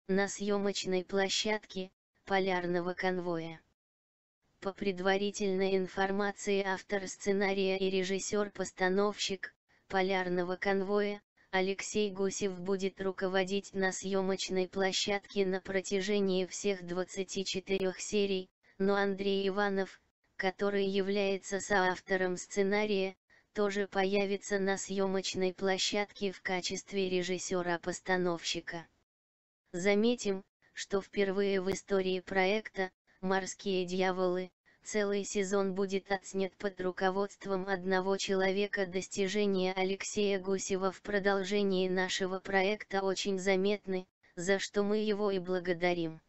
на съемочной площадке «Полярного конвоя». По предварительной информации, автор сценария и режиссер-постановщик «Полярного конвоя» Алексей Гусев будет руководить на съемочной площадке на протяжении всех 24 серий, но Андрей Иванов, который является соавтором сценария, тоже появится на съемочной площадке в качестве режиссера-постановщика. Заметим, что впервые в истории проекта «Морские дьяволы» целый сезон будет отснят под руководством одного человека. Достижения Алексея Гусева в продолжении нашего проекта очень заметны, за что мы его и благодарим.